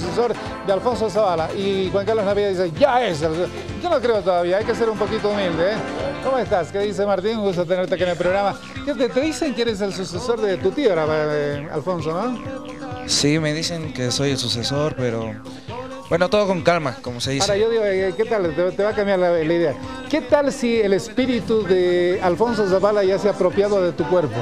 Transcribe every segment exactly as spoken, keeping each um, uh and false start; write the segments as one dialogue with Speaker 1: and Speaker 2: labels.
Speaker 1: sucesor de Alfonso Zabala. Y Juan Carlos Navia dice, ya es. El... Yo no creo todavía, hay que ser un poquito humilde, ¿eh? ¿Cómo estás? ¿Qué dice Martín? Un gusto tenerte aquí en el programa. ¿Qué te, te dicen que eres el sucesor de tu tío, eh, Alfonso, ¿no?
Speaker 2: Sí, me dicen que soy el sucesor, pero... Bueno, todo con calma, como se dice.
Speaker 1: Ahora yo digo, ¿qué tal? Te, te va a cambiar la, la idea. ¿Qué tal si el espíritu de Alfonso Zabala ya se ha apropiado de tu cuerpo?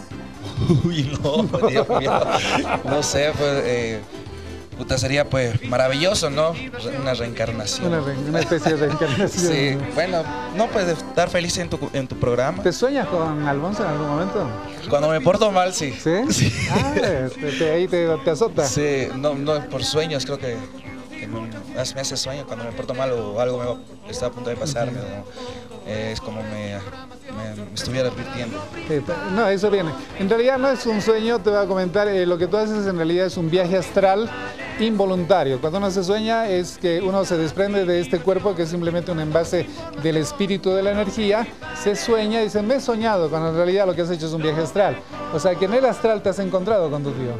Speaker 2: Uy, no, Dios mío. No sé, pues... Eh... Puta, sería pues maravilloso, ¿no? Una reencarnación.
Speaker 1: Una, re una especie de reencarnación.
Speaker 2: Sí, bueno, no puedes estar feliz en tu, en tu programa.
Speaker 1: ¿Te sueñas con Alfonso en algún momento?
Speaker 2: Cuando me porto mal, sí.
Speaker 1: ¿Sí? Sí. Ah, te, te, ahí te, te azota.
Speaker 2: Sí, no, no por sueños, creo que, que me, me hace sueño cuando me porto mal o algo me está a punto de pasarme. ¿No? Eh, es como me, me, me estuviera advirtiendo.
Speaker 1: Sí, no, eso viene. En realidad no es un sueño, te voy a comentar, eh, lo que tú haces en realidad es un viaje astral involuntario. Cuando uno se sueña es que uno se desprende de este cuerpo que es simplemente un envase del espíritu de la energía, se sueña y dice, me he soñado, cuando en realidad lo que has hecho es un viaje astral. O sea que en el astral te has encontrado con tu tío.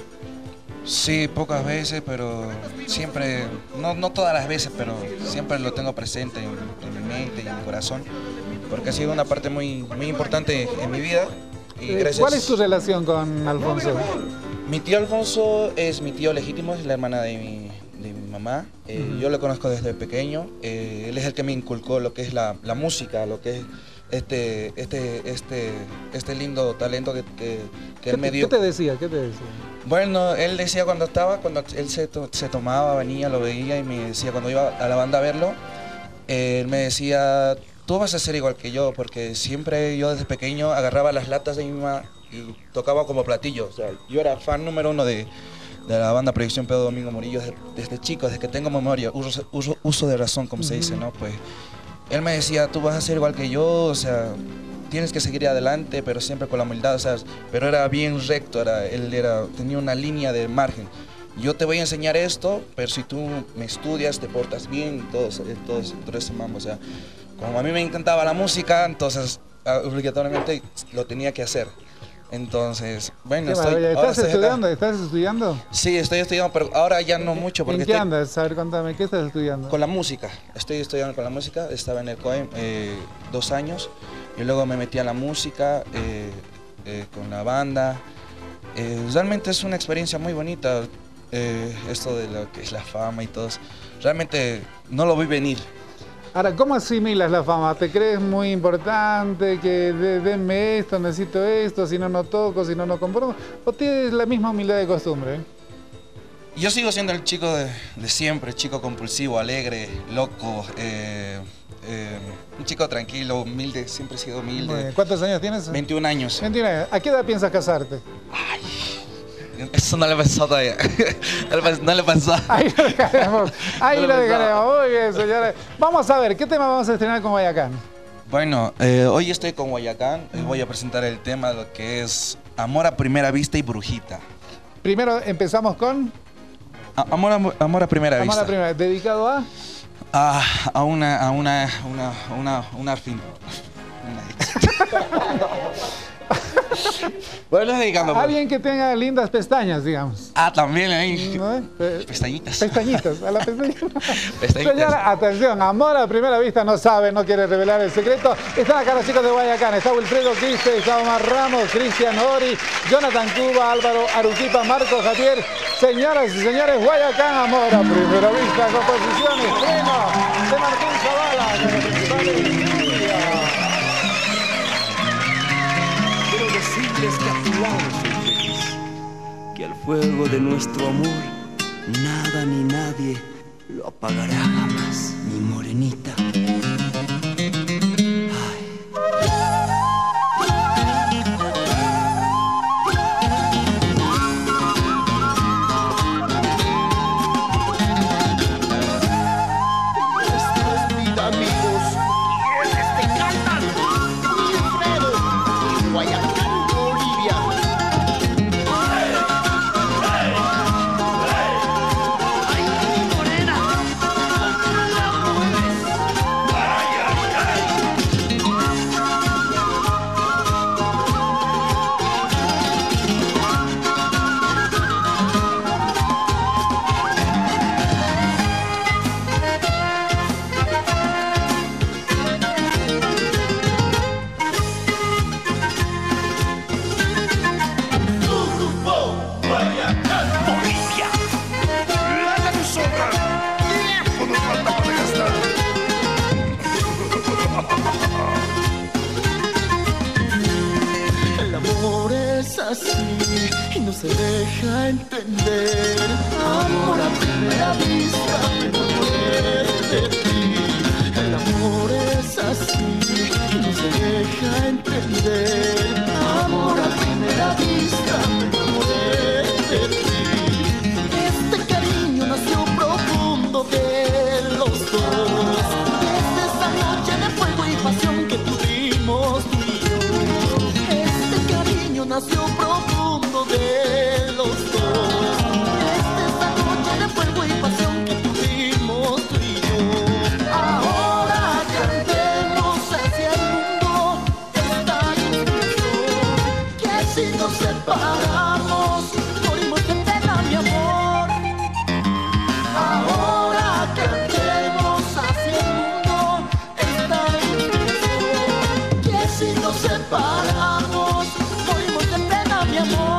Speaker 2: Sí, pocas veces, pero siempre, no, no todas las veces, pero siempre lo tengo presente en, en mi mente y en mi corazón, porque ha sido una parte muy, muy importante en mi vida. Y gracias...
Speaker 1: ¿Cuál es tu relación con Alfonso?
Speaker 2: Mi tío Alfonso es mi tío legítimo, es la hermana de mi, de mi mamá. Eh, uh-huh. Yo lo conozco desde pequeño. Eh, él es el que me inculcó lo que es la, la música, lo que es este, este, este, este lindo talento que, que, que él me dio.
Speaker 1: ¿Qué te decía? ¿Qué te decía?
Speaker 2: Bueno, él decía cuando estaba, cuando él se, to, se tomaba, venía, lo veía y me decía, cuando iba a la banda a verlo, eh, él me decía, tú vas a ser igual que yo, porque siempre yo desde pequeño agarraba las latas de mi mamá y tocaba como platillo. O sea, yo era fan número uno de, de la banda Proyección Pedro Domingo Murillo desde, desde chico, desde que tengo memoria, uso, uso, uso de razón, como uh-huh. se dice, ¿no? Pues él me decía, tú vas a ser igual que yo, o sea, tienes que seguir adelante, pero siempre con la humildad, o sea, pero era bien recto, era, él era, tenía una línea de margen. Yo te voy a enseñar esto, pero si tú me estudias, te portas bien, todo, todo, todo ese mambo, o sea, como a mí me encantaba la música, entonces obligatoriamente lo tenía que hacer. Entonces, bueno, estoy...
Speaker 1: ¿Estás estudiando? ¿Estás estudiando?
Speaker 2: Sí, estoy estudiando, pero ahora ya no mucho. Porque
Speaker 1: ¿En qué
Speaker 2: estoy...
Speaker 1: andas? A ver, contame, ¿qué estás estudiando?
Speaker 2: Con la música. Estoy estudiando con la música. Estaba en el C O E M eh, dos años y luego me metí a la música eh, eh, con la banda. Eh, realmente es una experiencia muy bonita, eh, esto de lo que es la fama y todo. Realmente no lo vi venir.
Speaker 1: Ahora, ¿cómo asimilas la fama? ¿Te crees muy importante, que de, denme esto, necesito esto, si no, no toco, si no, no compro? ¿O tienes la misma humildad de costumbre?
Speaker 2: Yo sigo siendo el chico de, de siempre, chico compulsivo, alegre, loco, eh, eh, un chico tranquilo, humilde, siempre he sido humilde.
Speaker 1: ¿Cuántos años tienes?
Speaker 2: veintiún años.
Speaker 1: veintiún años. ¿A qué edad piensas casarte?
Speaker 2: Ay, eso no le pasó todavía. No le pasó.
Speaker 1: Ahí lo dejaremos. Ahí no lo dejaremos. Muy bien, señores. Vamos a ver, ¿qué tema vamos a estrenar con Guayacán?
Speaker 2: Bueno, eh, hoy estoy con Guayacán. Uh-huh. Voy a presentar el tema, lo que es Amor a Primera Vista y Brujita.
Speaker 1: Primero empezamos con...
Speaker 2: A, amor, a, amor a Primera
Speaker 1: amor
Speaker 2: Vista.
Speaker 1: Amor a Primera Vista. ¿Dedicado a?
Speaker 2: A, a una... A una... Una... Una... Una... Fin, una bueno, dedicando.
Speaker 1: Alguien que tenga lindas pestañas, digamos.
Speaker 2: Ah, también ahí.
Speaker 1: ¿No?
Speaker 2: Pestañitas.
Speaker 1: Pestañitas, a la pestañita.
Speaker 2: Pestañitas.
Speaker 1: Señora, atención, Amor a Primera Vista no sabe, no quiere revelar el secreto. Están acá los chicos de Guayacán. Está Wilfredo Quiste, está Omar Ramos, Cristian Ori, Jonathan Cuba, Álvaro Aruquipa, Marco Javier. Señoras y señores, Guayacán, Amor a Primera Vista, composición estreno de Martín Zabala, con los principales Silvia.
Speaker 3: Decirles que a tu lado soy feliz, que al fuego de nuestro amor nada ni nadie lo apagará jamás, mi morenita.
Speaker 4: Ay, morena, entender. Amor a primera vista, me enamoré de ti. El amor es así y no se deja entender. Amor a primera vista, me enamoré de ti. Este cariño nació profundo de los dos, desde esa noche de fuego y pasión que tuvimos tú y yo. Este cariño nació profundo de los dos, desde esa noche de fuego y pasión que tuvimos tú y yo. Ahora cantemos hacia el mundo esta canción, que si nos separamos morimos de pena, mi amor. Ahora cantemos hacia el mundo esta canción, que si nos separamos morimos de pena, mi amor.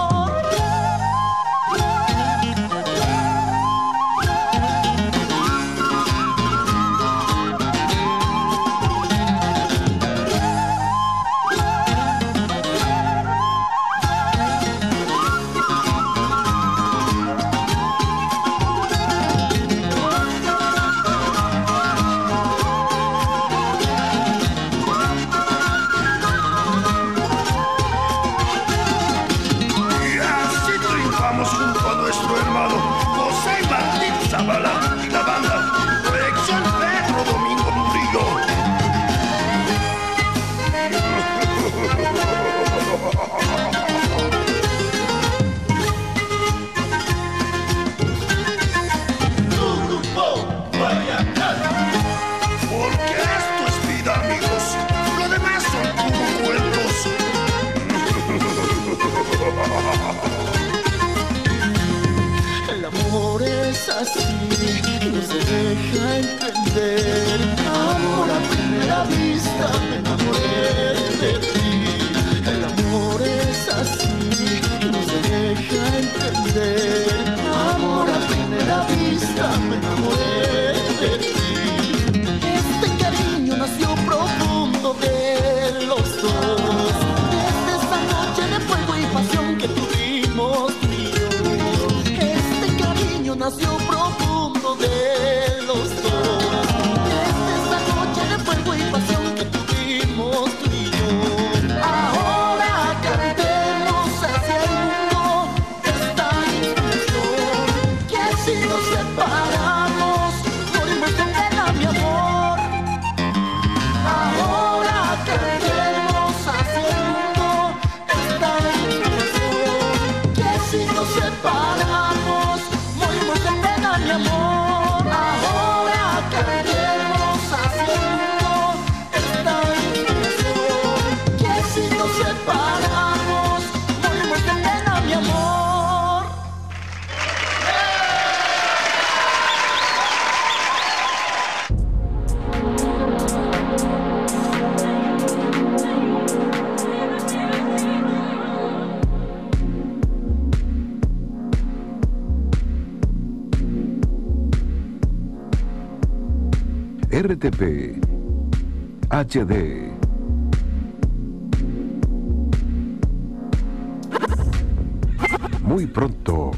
Speaker 5: Y así triunfamos junto a nuestro hermano José Martín Zavala y la banda Proyección Pedro Domingo Murillo. Porque esto es vida, amigos. Lo demás son puro cuentos.
Speaker 4: El amor es así y no se deja entender. Amor a primera vista, me enamoré de ti. El amor es así y no se deja entender. Amor a primera vista, me enamoré de ti. Este cariño nació profundo de los dos, desde esa noche de fuego y pasión que tuvimos tú y yo. Este cariño nació profundo de los dos, desde esa noche de fuego y pasión que tuvimos tú y yo. Ahora cantemos hacia el mundo esta canción, que si nos separamos morimos de pena, mi amor. Ahora cantemos hacia el mundo esta canción, que si nos separamos morimos de pena, mi amor. Ahora cantemos hacia el mundo esta canción, que si nos separamos morimos de pena, mi amor.
Speaker 6: R T P H D muy pronto.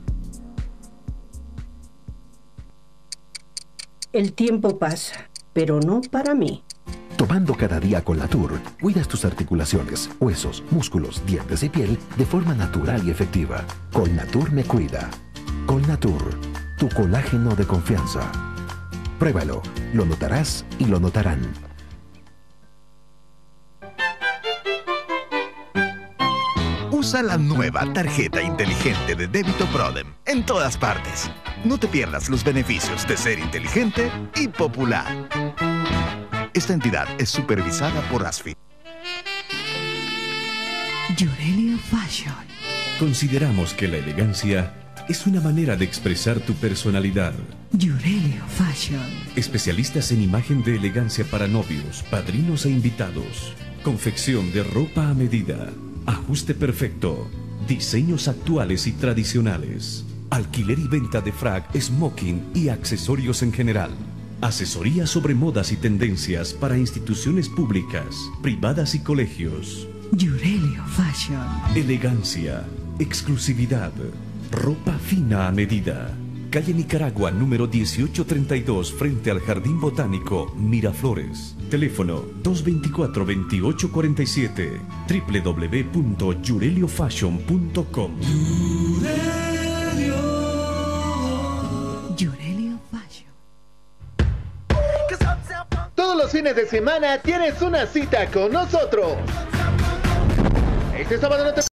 Speaker 7: El tiempo pasa, pero no para mí.
Speaker 8: Tomando cada día Colnatur, cuidas tus articulaciones, huesos, músculos, dientes y piel de forma natural y efectiva. Colnatur me cuida. Colnatur, tu colágeno de confianza. Pruébalo, lo notarás y lo notarán.
Speaker 9: Usa la nueva tarjeta inteligente de débito Prodem en todas partes. No te pierdas los beneficios de ser inteligente y popular. Esta entidad es supervisada por ASFI.
Speaker 10: Jurelio Fashion.
Speaker 11: Consideramos que la elegancia es una manera de expresar tu personalidad.
Speaker 10: Jurelio Fashion.
Speaker 11: Especialistas en imagen de elegancia para novios, padrinos e invitados. Confección de ropa a medida. Ajuste perfecto. Diseños actuales y tradicionales. Alquiler y venta de frac, smoking y accesorios en general. Asesoría sobre modas y tendencias para instituciones públicas, privadas y colegios.
Speaker 10: Jurelio Fashion.
Speaker 11: Elegancia, exclusividad, Ropa fina a medida. Calle Nicaragua, número dieciocho treinta y dos, frente al Jardín Botánico, Miraflores. Teléfono dos dos cuatro, veintiocho cuarenta y siete. w w w punto yurelio fashion punto com.
Speaker 10: Yurelio Fashion.
Speaker 12: Todos los fines de semana tienes una cita con nosotros. Este sábado no te